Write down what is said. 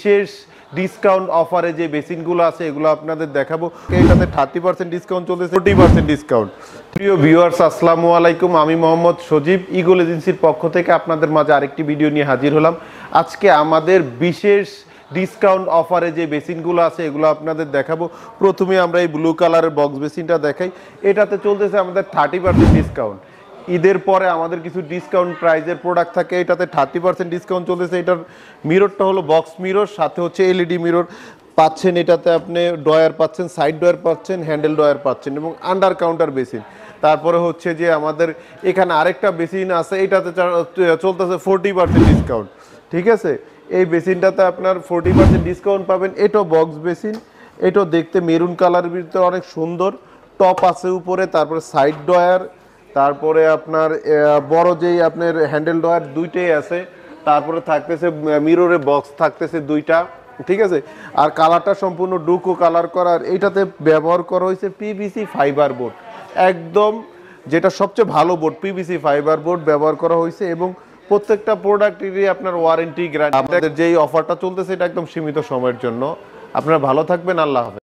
বিশেষ ডিসকাউন্ট অফারে যে বেসিনগুলো আছে এগুলো আপনাদের দেখাবো। এটাতে 30% ডিসকাউন্ট চলতেছে, 40% ডিসকাউন্ট। প্রিয় ভিউয়ার্স, আসসালামু আলাইকুম। আমি মোহাম্মদ সজীব, ইগল এজেন্সির পক্ষ থেকে আপনাদের মাঝে আরেকটি ভিডিও নিয়ে হাজির হলাম। আজকে আমাদের বিশেষ ডিসকাউন্ট অফারে যে বেসিনগুলো আছে এগুলো আপনাদের দেখাবো। প্রথমে আমরা এই ব্লু কালারের বক্স বেসিনটা দেখাই। এটাতে চলতেছে আমাদের 30% ডিসকাউন্ট। ঈদের পরে আমাদের কিছু ডিসকাউন্ট প্রাইজের প্রোডাক্ট থাকে, এটাতে 30% ডিসকাউন্ট চলতেছে। এটার মিররটা হলো বক্স মিরর, সাথে হচ্ছে এলইডি মিরর পাচ্ছেন। এটাতে আপনি ডয়ার পাচ্ছেন, সাইড ডয়ার পাচ্ছেন, হ্যান্ডেল ডয়ার পাচ্ছেন এবং আন্ডার কাউন্টার বেসিন। তারপরে হচ্ছে যে আমাদের এখানে আরেকটা বেসিন আছে, এটাতে চলতেছে 40% ডিসকাউন্ট। ঠিক আছে, এই বেসিনটাতে আপনার 40% ডিসকাউন্ট পাবেন। এটাও বক্স বেসিন, এটাও দেখতে মেরুন কালারের ভিতরে অনেক সুন্দর। টপ আছে উপরে, তারপরে সাইড ডয়ার, তারপরে আপনার বড় যেই আপনার হ্যান্ডেল ডয়ার দুইটাই আছে। তারপরে থাকতেছে মিররে বক্স থাকতেছে দুইটা। ঠিক আছে, আর কালারটা সম্পূর্ণ ডুকো কালার করার। এইটাতে ব্যবহার করা হয়েছে পিভিসি ফাইবার বোর্ড, একদম যেটা সবচেয়ে ভালো বোর্ড, পিভিসি ফাইবার বোর্ড ব্যবহার করা হয়েছে। এবং প্রত্যেকটা প্রোডাক্টেরই আপনার ওয়ারেন্টি গ্যারান্টি। আমাদের যেই অফারটা চলতেছে এটা একদম সীমিত সময়ের জন্য। আপনারা ভালো থাকবেন, আল্লাহ হাফেজ।